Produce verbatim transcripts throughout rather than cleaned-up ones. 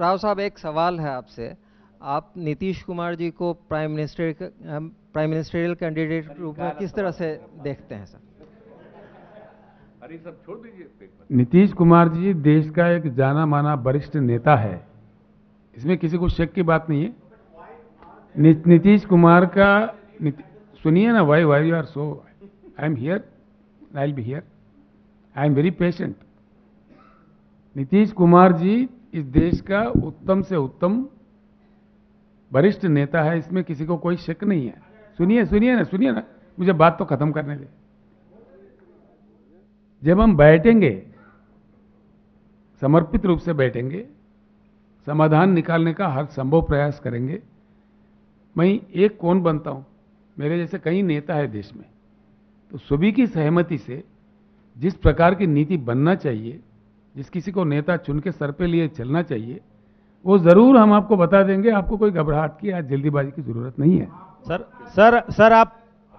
राव साहब, एक सवाल है आपसे। आप नीतीश कुमार जी को prime minister prime ministerial candidate रूप में किस तरह से देखते हैं सर? अरे सब छोड़ दीजिए। नीतीश कुमार जी देश का एक जाना माना वरिष्ठ नेता है, इसमें किसी को शक की बात नहीं है। नि, नीतीश कुमार का नीति, सुनिए ना, why why you are so, I am here, I will be here, I am very patient. Nitish Kumar ji इस देश का उत्तम से उत्तम वरिष्ठ नेता है, इसमें किसी को कोई शक नहीं है। सुनिए सुनिए ना सुनिए ना मुझे बात तो खत्म करने दे। जब हम बैठेंगे, समर्पित रूप से बैठेंगे, समाधान निकालने का हर संभव प्रयास करेंगे। मैं एक कौन बनता हूं, मेरे जैसे कई नेता है देश में, तो सभी की सहमति से जिस प्रकार की नीति बनना चाहिए, जिस किसी को नेता चुन के सर पे लिए चलना चाहिए, वो जरूर हम आपको बता देंगे। आपको कोई घबराहट की या जल्दीबाजी की जरूरत नहीं है। सर सर सर आप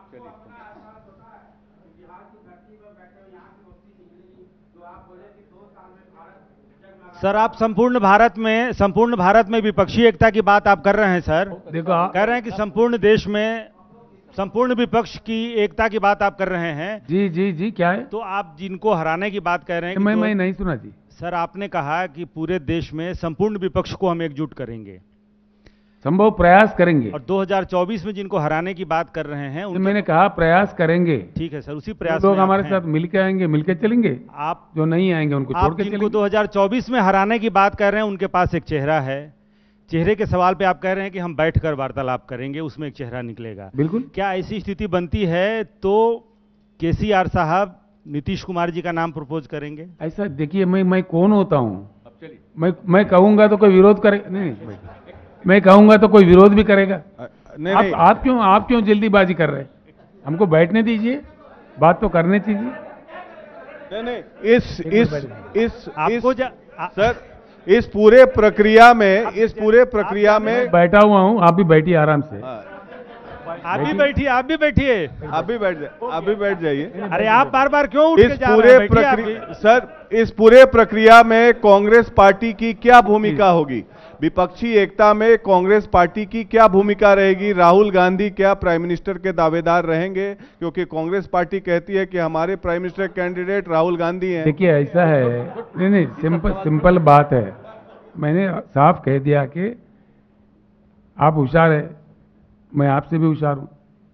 सर आप संपूर्ण भारत में संपूर्ण भारत में विपक्षी एकता की बात आप कर रहे हैं सर। देखो, कह रहे हैं कि संपूर्ण देश में संपूर्ण विपक्ष की एकता की बात आप कर रहे हैं। जी जी जी क्या है? तो आप जिनको हराने की बात कह रहे हैं मैं कि मैं नहीं सुना जी। सर आपने कहा कि पूरे देश में संपूर्ण विपक्ष को हम एकजुट करेंगे, संभव प्रयास करेंगे, और दो हज़ार चौबीस में जिनको हराने की बात कर रहे हैं तो मैंने कहा प्रयास करेंगे। ठीक है सर, उसी प्रयास लोग में हमारे आप साथ हैं। मिलके आएंगे, मिलके चलेंगे। आप जो नहीं आएंगे उनको छोड़ आप के जिनको चलेंगे। दो हज़ार चौबीस में हराने की बात कर रहे हैं उनके पास एक चेहरा है। चेहरे के सवाल पे आप कह रहे हैं कि हम बैठकर वार्तालाप करेंगे, उसमें एक चेहरा निकलेगा। बिल्कुल। क्या ऐसी स्थिति बनती है तो केसीआर साहब नीतीश कुमार जी का नाम प्रपोज करेंगे? ऐसा देखिए, मैं मैं कौन होता हूँ? मैं मैं कहूंगा तो कोई विरोध करे नहीं, नहीं मैं कहूंगा तो कोई विरोध भी करेगा। नहीं, आप नहीं। आप क्यों आप क्यों जल्दीबाजी कर रहे हैं? हमको बैठने दीजिए, बात तो करने दीजिए। नहीं नहीं इस इस इस आपको इस जा, आ, सर इस पूरे प्रक्रिया में इस पूरे प्रक्रिया में बैठा हुआ हूँ, आप भी बैठिए आराम से। हाँ, आप भी बैठिए आप भी बैठिए आप भी बैठ जाइए, आप भी बैठ जाइए। अरे आप बार बार क्यों उठ के इस जा रहे पूरे हैं? बैठिए आप प्रक्रिया भी। सर इस पूरे प्रक्रिया में कांग्रेस पार्टी की क्या भूमिका होगी? विपक्षी एकता में कांग्रेस पार्टी की क्या भूमिका रहेगी? राहुल गांधी क्या प्राइम मिनिस्टर के दावेदार रहेंगे? क्योंकि कांग्रेस पार्टी कहती है कि हमारे prime minister candidate Rahul Gandhi हैं। देखिए ऐसा है, नहीं नहीं सिंपल सिंपल बात है। मैंने साफ कह दिया कि आप होशियार है, मैं आपसे भी होशियार हूँ।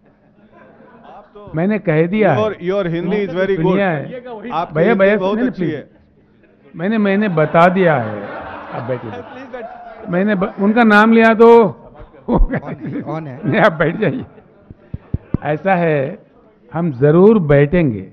मैंने कह दिया है। Your your Hindi is very good. सुनिए है। आप भैया भैया बहुत सुनिए ना, अच्छी प्लीज। है। मैंने मैंने बता दिया है। आप बैठिए। मैंने ब, उनका नाम लिया तो ऑन है। नहीं, आप बैठ जाइए। ऐसा है, हम जरूर बैठेंगे।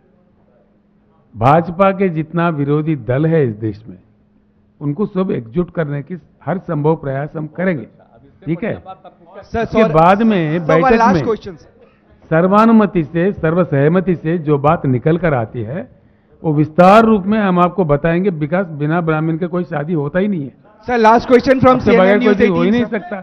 भाजपा के जितना विरोधी दल है इस देश में, उनको सब एकजुट करने की हर संभव प्रयास हम करेंगे। ठीक है? इसके बाद में बैठक में सर्वानुमति से, सर्वसहमति से जो बात निकल कर आती है वो विस्तार रूप में हम आपको बताएंगे। विकास बिना ब्राह्मण के कोई शादी होता ही नहीं है सर। लास्ट क्वेश्चन फ्रॉम उसके बगैर कोई चीज हो ही नहीं सकता।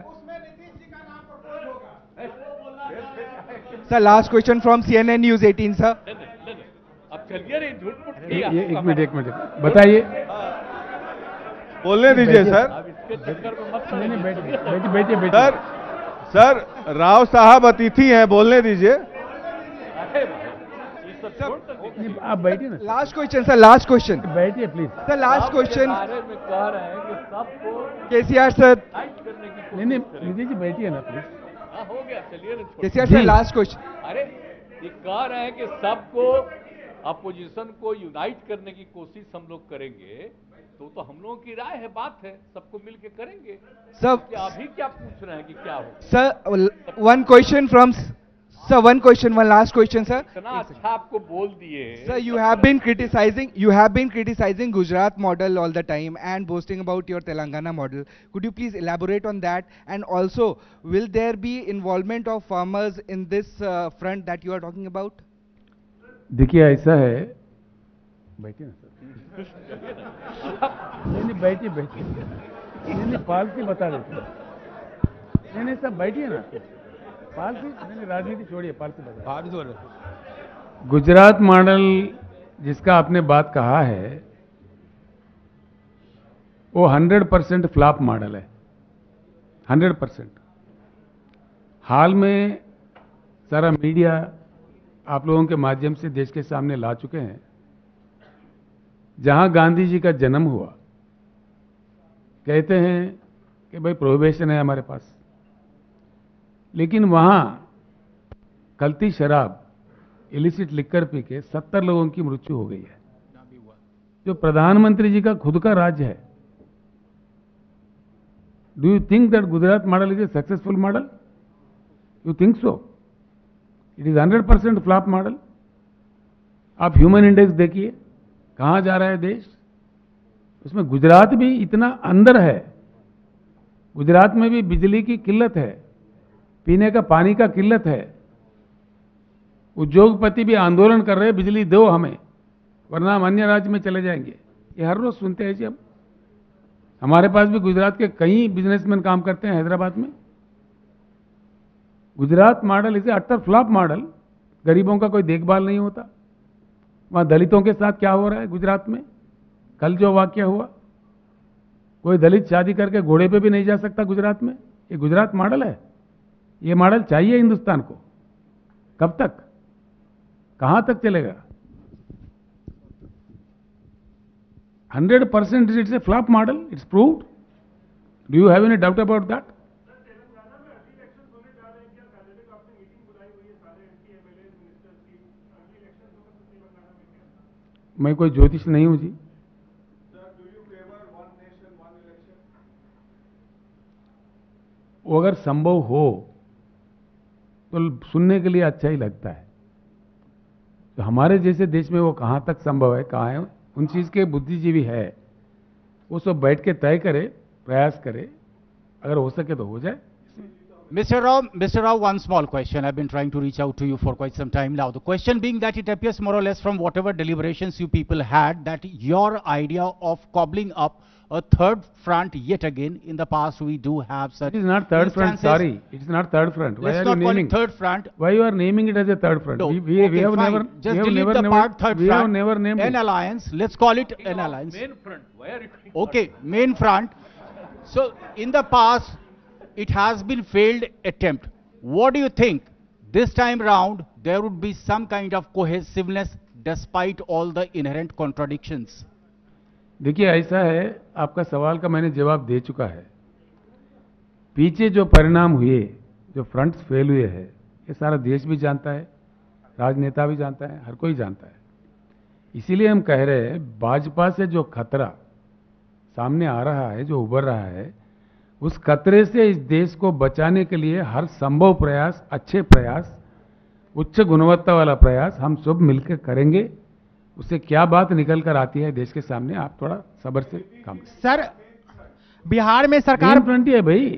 Sir last question from CNN news eighteen sir. अब चलिए रे, झूठ मूठ ये ये एक मिनट एक मिनट बताइए। बोलने दीजिए सर। नहीं नहीं बैठिए बैठिए बैठिए बैठिए। सर सर राव साहब अतिथि हैं, बोलने दीजिए। नहीं, आप बैठिए ना। Last question sir, last question बैठिए प्लीज। सर। लास्ट क्वेश्चन कह रहे हैं कि सबको केसीआर सर। नहीं नहीं निधि जी बैठिए ना प्लीज। हो गया, चलिए ना। KCR sir last question. अरे ये कह रहे हैं कि सबको अपोजिशन को यूनाइट करने की कोशिश हम लोग करेंगे, तो तो हम लोगों की राय है, बात है, सबको मिलके करेंगे। सर क्या अभी क्या पूछ रहे हैं कि क्या हो? Sir one question from sir, one question, one last question sir. इतना अच्छा आपको बोल दिए Sir, you have been criticizing you have been criticizing Gujarat model all the time and boasting about your Telangana model. Could you please elaborate on that? And also, will there be involvement of farmers in this uh, front that you are talking about? देखिए ऐसा है, बैठिए ना sir. नहीं नहीं बैठिए बैठिए। नहीं नहीं पालसी बता देते हैं। नहीं नहीं सब बैठिए ना। पालसी नहीं नहीं राजनीति छोड़िए, पालसी बता। गुजरात मॉडल जिसका आपने बात कहा है, वो हंड्रेड परसेंट फ्लॉप मॉडल है, हंड्रेड परसेंट। हाल में सारा मीडिया आप लोगों के माध्यम से देश के सामने ला चुके हैं, जहां गांधी जी का जन्म हुआ, कहते हैं कि भाई प्रोहिबिशन है हमारे पास, लेकिन वहां कल्ती शराब, इलिसिट लिकर पी के सत्तर लोगों की मृत्यु हो गई है, जो प्रधानमंत्री जी का खुद का राज्य है। Do you think that Gujarat model is a successful model? You think so? It is hundred percent flop model. आप ह्यूमन इंडेक्स देखिए, कहां जा रहा है देश, उसमें गुजरात भी इतना अंदर है। गुजरात में भी बिजली की किल्लत है, पीने का पानी का किल्लत है। उद्योगपति भी आंदोलन कर रहे हैं, बिजली दो हमें, वरना हम अन्य राज्य में चले जाएंगे। ये हर रोज सुनते हैं जी हम। हमारे पास भी गुजरात के कई बिजनेसमैन काम करते हैं हैदराबाद में। गुजरात मॉडल इसे अट्टर फ्लॉप मॉडल। गरीबों का कोई देखभाल नहीं होता। वहां दलितों के साथ क्या हो रहा है गुजरात में, कल जो वाकया हुआ, कोई दलित शादी करके घोड़े पे भी नहीं जा सकता गुजरात में। ये गुजरात मॉडल है? ये मॉडल चाहिए हिंदुस्तान को? कब तक, कहां तक चलेगा? Hundred percent it's a flop model, it's proved. Do you have any doubt about that? मैं कोई ज्योतिष नहीं हूं जी। वो अगर संभव हो तो सुनने के लिए अच्छा ही लगता है। तो हमारे जैसे देश में वो कहां तक संभव है, कहां है, उन चीज के बुद्धिजीवी है, वो सब बैठ के तय करे, प्रयास करे, अगर हो सके तो हो जाए। Mister Rao, Mister Rao, one small question. I've been trying to reach out to you for quite some time now. The question being that it appears more or less from whatever deliberations you people had, that your idea of cobbling up a third front yet again, in the past we do have such. It is not third front, sorry. It is not third front. Why Let's are you not call naming it third front. Why you are naming it as a third front? No. We, we, Okay, we have fine. never, Just we have delete never, the never, part third we front. have never named An it. alliance. Let's call it an alliance. Main front. Why are you doing Okay, main front. So in the past, it has been failed attempt. What do you think? This time round, there would be some kind of cohesiveness despite all the inherent contradictions. देखिए ऐसा है, आपका सवाल का मैंने जवाब दे चुका है। पीछे जो परिणाम हुए, जो फ्रंट्स फेल हुए हैं, ये सारा देश भी जानता है, राजनेता भी जानता है, हर कोई जानता है। इसीलिए हम कह रहे हैं, भाजपा से जो खतरा सामने आ रहा है, जो उभर रहा है, उस खतरे से इस देश को बचाने के लिए हर संभव प्रयास, अच्छे प्रयास, उच्च गुणवत्ता वाला प्रयास हम सब मिलकर करेंगे। उससे क्या बात निकल कर आती है देश के सामने, आप थोड़ा सब्र से काम। सर, बिहार में सरकार मेन फ्रंट है भाई।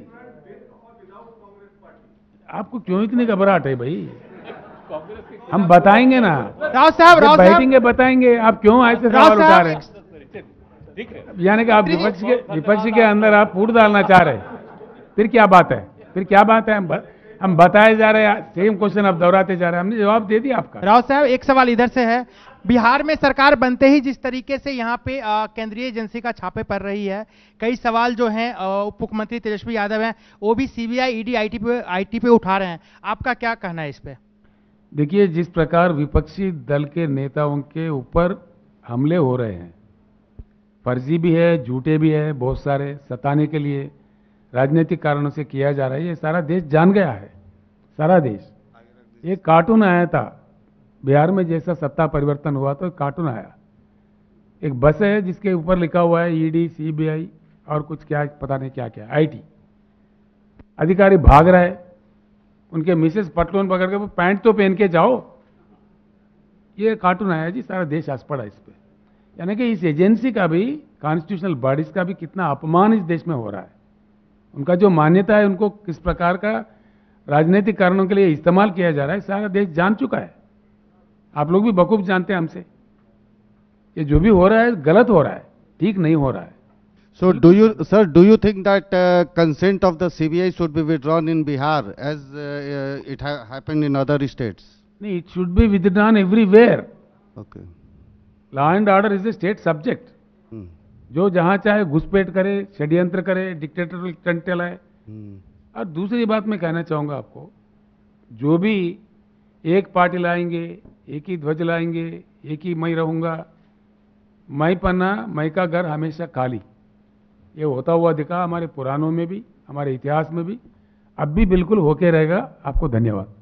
आपको क्यों इतनी घबराहट है भाई? हम बताएंगे ना, राव साहब, राव साहब बैठेंगे बताएंगे। आप क्यों ऐसे सवाल उठा रहे हैं? ठीक है, यानी कि आप विपक्ष के विपक्ष के अंदर आप फूट डालना चाह रहे हैं। फिर क्या बात है, फिर क्या बात है? हम ब, हम बताए जा रहे हैं, सेम क्वेश्चन आप दोहराते जा रहे हैं। हमने जवाब दे दिया आपका। राव साहब, एक सवाल इधर से है। बिहार में सरकार बनते ही जिस तरीके से यहाँ पे आ, केंद्रीय एजेंसी का छापे पड़ रही है, कई सवाल जो हैं उप मुख्यमंत्री तेजस्वी यादव हैं, वो भी सीबीआई, ईडी, आईटी पे आईटी पे उठा रहे हैं। आपका क्या कहना है इस पे? देखिए, जिस प्रकार विपक्षी दल के नेताओं के ऊपर हमले हो रहे हैं, फर्जी भी है, झूठे भी है, बहुत सारे सताने के लिए राजनीतिक कारणों से किया जा रहा है, ये सारा देश जान गया है। सारा देश, ये कार्टून आया था बिहार में, जैसा सत्ता परिवर्तन हुआ तो कार्टून आया। एक बस है जिसके ऊपर लिखा हुआ है ईडी, सीबीआई और कुछ क्या पता नहीं क्या क्या, आईटी। अधिकारी भाग रहा है, उनके मिसेस पटलून पकड़ के, पैंट तो पहन के जाओ। ये कार्टून आया जी, सारा देश हंस पड़ा इस पे। यानी कि इस एजेंसी का भी, कॉन्स्टिट्यूशनल बॉडीज का भी कितना अपमान इस देश में हो रहा है। उनका जो मान्यता है, उनको किस प्रकार का राजनीतिक कारणों के लिए इस्तेमाल किया जा रहा है, सारा देश जान चुका है। आप लोग भी बखूब जानते हैं हमसे। ये जो भी हो रहा है गलत हो रहा है, ठीक नहीं हो रहा है। So do you, sir, do you think that uh, consent of the C B I should be withdrawn in Bihar as uh, uh, it ha happened in other states? No, it should be withdrawn everywhere. Okay. Law and order is a state subject. Hmm. जो जहां चाहे घुसपैठ करे, षड्यंत्र करे, dictator stunt चलाए। हम्म, और दूसरी बात मैं कहना चाहूंगा आपको, जो भी एक पार्टी लाएंगे, एक ही ध्वज लाएंगे, एक ही मैं रहूंगा, मैं पन्ना मैं का घर हमेशा खाली, ये होता हुआ दिखा हमारे पुराणों में भी, हमारे इतिहास में भी, अब भी बिल्कुल होके रहेगा। आपको धन्यवाद।